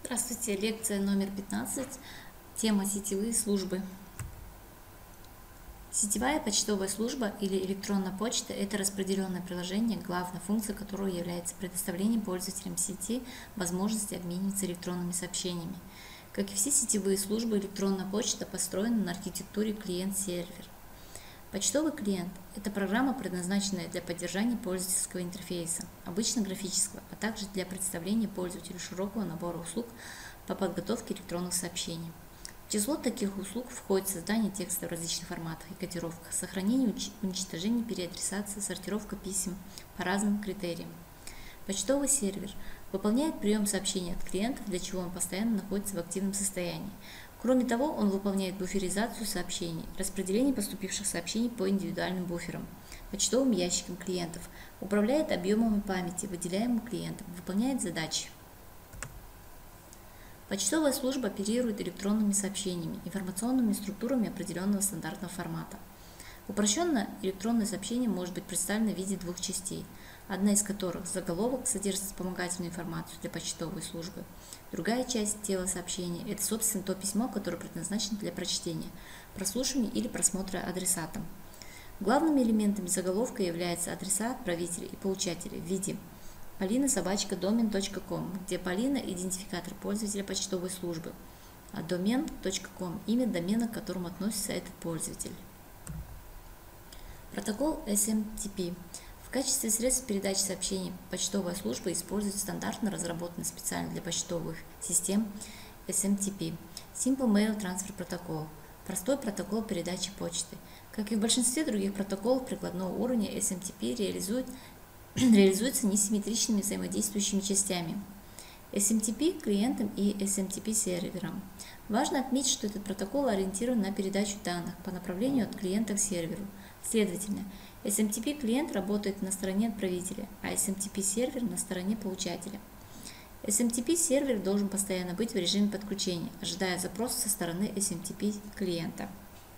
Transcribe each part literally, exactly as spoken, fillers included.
Здравствуйте, лекция номер пятнадцать, тема сетевые службы. Сетевая почтовая служба или электронная почта – это распределенное приложение, главной функцией которого является предоставление пользователям сети возможности обмениваться электронными сообщениями. Как и все сетевые службы, электронная почта построена на архитектуре клиент-сервер. Почтовый клиент – это программа, предназначенная для поддержания пользовательского интерфейса, обычно графического, а также для представления пользователю широкого набора услуг по подготовке электронных сообщений. В число таких услуг входит создание текста в различных форматах и кодировках, сохранение, уничтожение, переадресация, сортировка писем по разным критериям. Почтовый сервер выполняет прием сообщений от клиентов, для чего он постоянно находится в активном состоянии. Кроме того, он выполняет буферизацию сообщений, распределение поступивших сообщений по индивидуальным буферам, почтовым ящикам клиентов, управляет объемами памяти, выделяемым клиентам, выполняет задачи. Почтовая служба оперирует электронными сообщениями, информационными структурами определенного стандартного формата. Упрощенно электронное сообщение может быть представлено в виде двух частей, одна из которых заголовок содержит вспомогательную информацию для почтовой службы. Другая часть тела сообщения – это, собственно, то письмо, которое предназначено для прочтения, прослушивания или просмотра адресатом. Главными элементами заголовка являются адреса отправителя и получателя в виде полина собака домен точка ком, где полина – идентификатор пользователя почтовой службы, а домен точка ком – имя домена, к которому относится этот пользователь. Протокол эс эм ти пи. В качестве средств передачи сообщений почтовая служба использует стандартно разработанный специально для почтовых систем эс эм ти пи – Simple Mail Transfer Protocol – простой протокол передачи почты. Как и в большинстве других протоколов прикладного уровня, эс эм ти пи реализует, реализуется несимметричными взаимодействующими частями – эс эм ти пи клиентом и эс эм ти пи сервером. Важно отметить, что этот протокол ориентирован на передачу данных по направлению от клиента к серверу. Следовательно, эс эм ти пи клиент работает на стороне отправителя, а эс эм ти пи сервер на стороне получателя. эс эм ти пи сервер должен постоянно быть в режиме подключения, ожидая запроса со стороны эс эм ти пи клиента.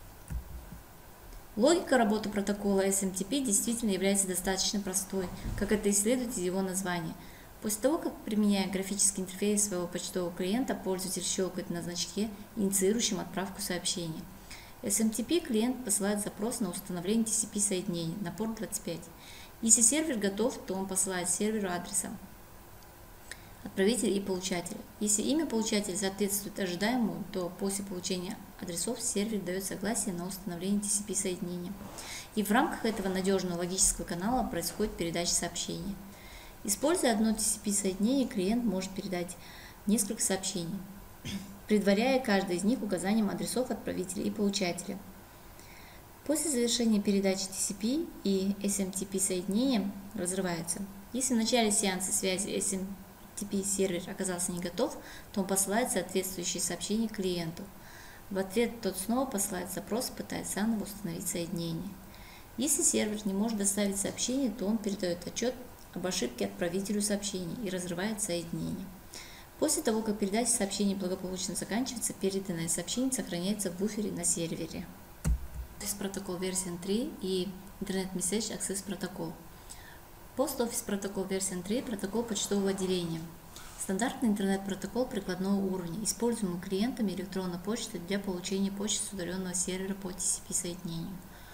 Логика работы протокола эс эм ти пи действительно является достаточно простой, как это и следует из его названия. После того, как, применяя графический интерфейс своего почтового клиента, пользователь щелкает на значке, инициирующем отправку сообщения. эс эм ти пи клиент посылает запрос на установление ти си пи соединений на порт двадцать пять. Если сервер готов, то он посылает серверу адреса отправителя и получателя. Если имя получателя соответствует ожидаемому, то после получения адресов сервер дает согласие на установление ти си пи соединения. И в рамках этого надежного логического канала происходит передача сообщения. Используя одно ти си пи соединение, клиент может передать несколько сообщений, предваряя каждое из них указанием адресов отправителя и получателя. После завершения передачи ти си пи и эс эм ти пи соединения разрываются. Если в начале сеанса связи эс эм ти пи сервер оказался не готов, то он посылает соответствующее сообщение клиенту. В ответ тот снова посылает запрос и пытается заново установить соединение. Если сервер не может доставить сообщение, то он передает отчет об ошибке отправителю сообщений и разрывает соединение. После того, как передача сообщений благополучно заканчивается, переданное сообщение сохраняется в буфере на сервере. Office Protocol версия три и Internet Message Access Protocol. Post Office Protocol версия три – протокол почтового отделения. Стандартный интернет-протокол прикладного уровня, используемый клиентами электронной почты для получения почты с удаленного сервера по ти си пи соединению.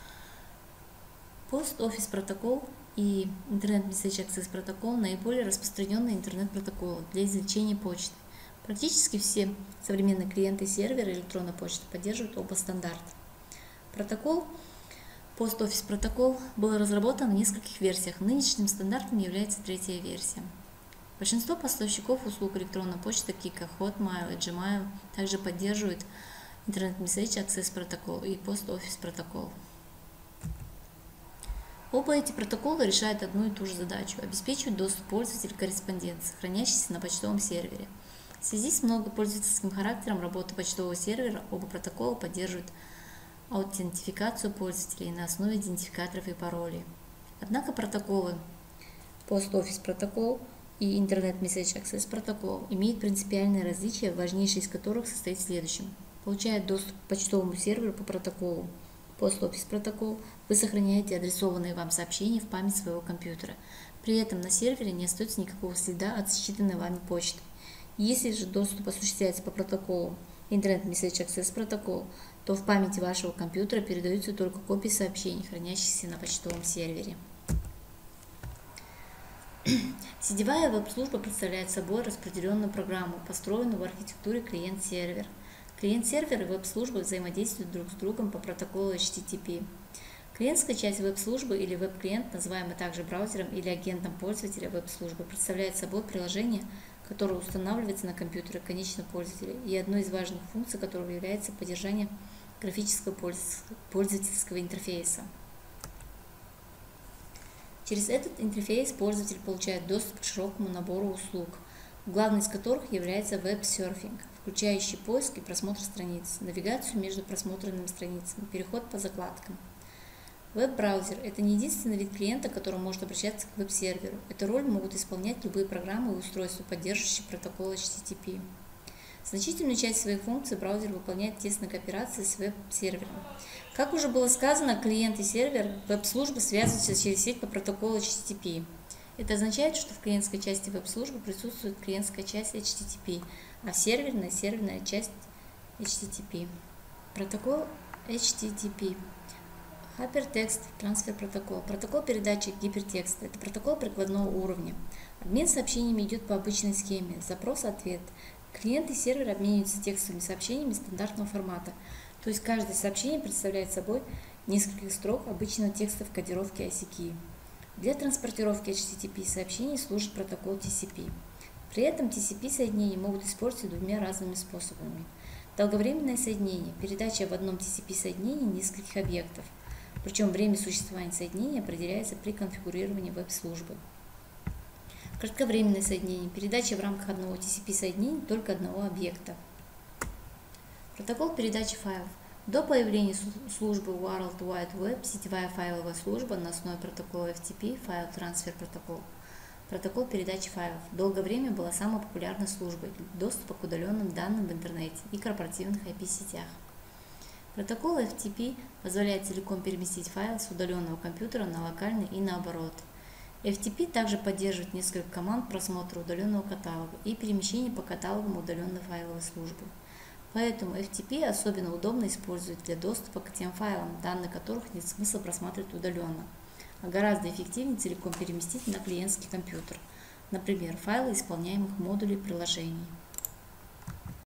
Post Office Protocol и Internet Message Access Protocol – наиболее распространенные интернет-протоколы для извлечения почты. Практически все современные клиенты сервера электронной почты поддерживают оба стандарта. Протокол Post Office Protocol был разработан в нескольких версиях. Нынешним стандартом является третья версия. Большинство поставщиков услуг электронной почты, такие как Hotmail и Gmail, также поддерживают Internet Message Access Protocol и Post Office Protocol. Оба эти протокола решают одну и ту же задачу – обеспечивать доступ пользователя к корреспонденции, хранящейся на почтовом сервере. В связи с многопользовательским характером работы почтового сервера, оба протокола поддерживают аутентификацию пользователей на основе идентификаторов и паролей. Однако протоколы Post Office Protocol и Internet Message Access Protocol имеют принципиальные различия, важнейшее из которых состоит в следующем. Получая доступ к почтовому серверу по протоколу Post Office Protocol, вы сохраняете адресованные вам сообщения в память своего компьютера. При этом на сервере не остается никакого следа от считанной вами почты. Если же доступ осуществляется по протоколу Internet Message Access Protocol, то в памяти вашего компьютера передаются только копии сообщений, хранящихся на почтовом сервере. Сетевая веб-служба представляет собой распределенную программу, построенную в архитектуре клиент-сервер. Клиент-сервер и веб-служба взаимодействуют друг с другом по протоколу эйч ти ти пи. Клиентская часть веб-службы или веб-клиент, называемый также браузером или агентом пользователя веб-службы, представляет собой приложение, которое устанавливается на компьютере конечного пользователя, и одной из важных функций которого является поддержание графического пользовательского интерфейса. Через этот интерфейс пользователь получает доступ к широкому набору услуг, главной из которых является веб-серфинг, включающий поиск и просмотр страниц, навигацию между просмотренными страницами, переход по закладкам. Веб-браузер – это не единственный вид клиента, к которому может обращаться к веб-серверу. Эту роль могут исполнять любые программы и устройства, поддерживающие протокол эйч ти ти пи. Значительную часть своих функций браузер выполняет в тесной кооперации с веб-сервером. Как уже было сказано, клиент и сервер веб-службы связываются через сеть по протоколу эйч ти ти пи. Это означает, что в клиентской части веб-службы присутствует клиентская часть эйч ти ти пи, а в серверной – серверная часть эйч ти ти пи. Протокол эйч ти ти пи. Hypertext Transfer Protocol. Протокол передачи гипертекста. Это протокол прикладного уровня. Обмен сообщениями идет по обычной схеме. Запрос-ответ. Клиент и сервер обмениваются текстовыми сообщениями стандартного формата. То есть каждое сообщение представляет собой несколько строк обычного текста в кодировке ай си кей. Для транспортировки эйч ти ти пи сообщений служит протокол ти си пи. При этом ти си пи соединения могут использоваться двумя разными способами. Долговременное соединение. Передача в одном ти си пи соединении нескольких объектов. Причем время существования соединения определяется при конфигурировании веб-службы. Кратковременное соединение. Передача в рамках одного ти си пи соединения только одного объекта. Протокол передачи файлов. До появления службы World Wide Web сетевая файловая служба на основе протокола эф ти пи File Transfer Protocol. Протокол передачи файлов долгое время была самой популярной службой для доступа к удаленным данным в интернете и корпоративных ай пи-сетях. Протокол эф ти пи позволяет целиком переместить файл с удаленного компьютера на локальный и наоборот. эф ти пи также поддерживает несколько команд просмотра удаленного каталога и перемещения по каталогам удаленной файловой службы. Поэтому эф ти пи особенно удобно использовать для доступа к тем файлам, данные которых нет смысла просматривать удаленно, а гораздо эффективнее целиком переместить на клиентский компьютер, например, файлы исполняемых модулей приложений.